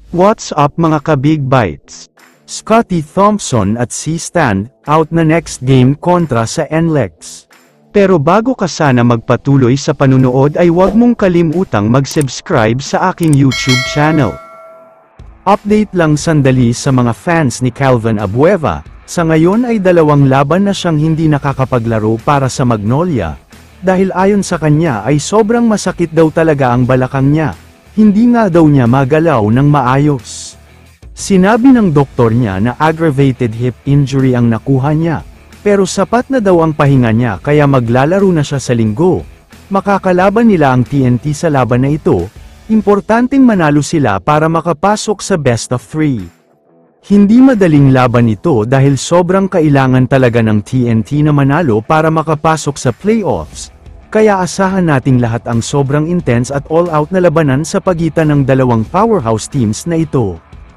What's up mga ka-Big Bites? Scottie Thompson at si Stan, out na next game kontra sa NLEX. Pero bago ka sana magpatuloy sa panunood ay huwag mong kalimutang mag-subscribe sa aking YouTube channel. Update lang sandali sa mga fans ni Calvin Abueva, sa ngayon ay 2 laban na siyang hindi nakakapaglaro para sa Magnolia, dahil ayon sa kanya ay sobrang masakit daw talaga ang balakang niya. Hindi nga daw niya magalaw ng maayos. Sinabi ng doktor niya na aggravated hip injury ang nakuha niya, pero sapat na daw ang pahinga niya kaya maglalaro na siya sa Linggo. Makakalaban nila ang TNT sa laban na ito, importanteng manalo sila para makapasok sa best of 3. Hindi madaling laban ito dahil sobrang kailangan talaga ng TNT na manalo para makapasok sa playoffs. Kaya asahan nating lahat ang sobrang intense at all-out na labanan sa pagitan ng 2 powerhouse teams na ito.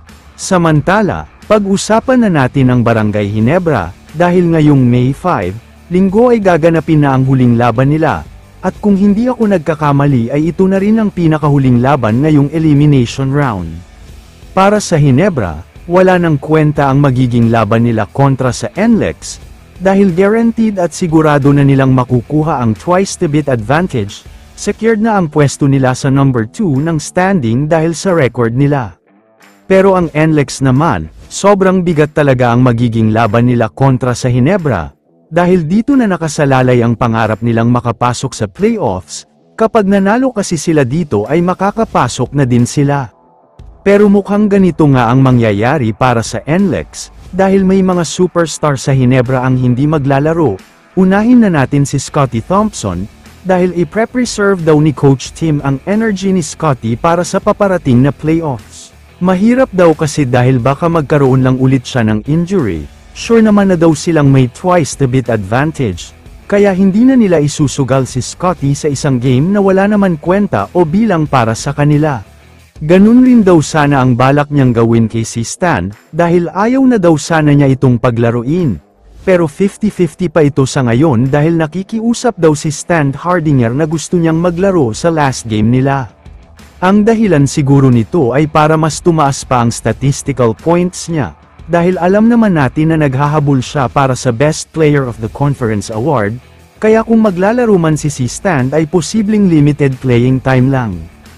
Samantala, pag-usapan na natin ang Barangay Ginebra, dahil ngayong May 5, Linggo ay gaganapin na ang huling laban nila, at kung hindi ako nagkakamali ay ito na rin ang pinakahuling laban ngayong elimination round. Para sa Ginebra, wala nang kwenta ang magiging laban nila kontra sa NLEX, dahil guaranteed at sigurado na nilang makukuha ang twice-to-beat advantage, secured na ang pwesto nila sa number 2 ng standing dahil sa record nila. Pero ang NLEX naman, sobrang bigat talaga ang magiging laban nila kontra sa Ginebra, dahil dito na nakasalalay ang pangarap nilang makapasok sa playoffs, kapag nanalo kasi sila dito ay makakapasok na din sila. Pero mukhang ganito nga ang mangyayari para sa NLEX, dahil may mga superstar sa Ginebra ang hindi maglalaro. Unahin na natin si Scottie Thompson, dahil i-preserve daw ni Coach Tim ang energy ni Scottie para sa paparating na playoffs. Mahirap daw kasi dahil baka magkaroon lang ulit siya ng injury, sure naman na daw silang may twice-to-beat advantage, kaya hindi na nila isusugal si Scottie sa isang game na wala naman kwenta o bilang para sa kanila. Ganun rin daw sana ang balak niyang gawin kay si Stan, dahil ayaw na daw sana niya itong paglaruin. Pero 50-50 pa ito sa ngayon dahil nakikiusap daw si Stan Hardinger na gusto niyang maglaro sa last game nila. Ang dahilan siguro nito ay para mas tumaas pa ang statistical points niya, dahil alam naman natin na naghahabol siya para sa Best Player of the Conference Award, kaya kung maglalaro man si Stan ay posibleng limited playing time lang.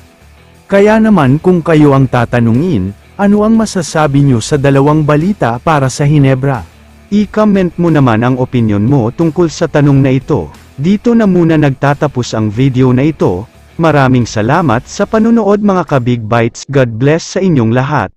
Kaya naman kung kayo ang tatanungin, ano ang masasabi nyo sa 2 balita para sa Ginebra? I-comment mo naman ang opinion mo tungkol sa tanong na ito. Dito na muna nagtatapos ang video na ito. Maraming salamat sa panunood mga ka-Big Bites. God bless sa inyong lahat.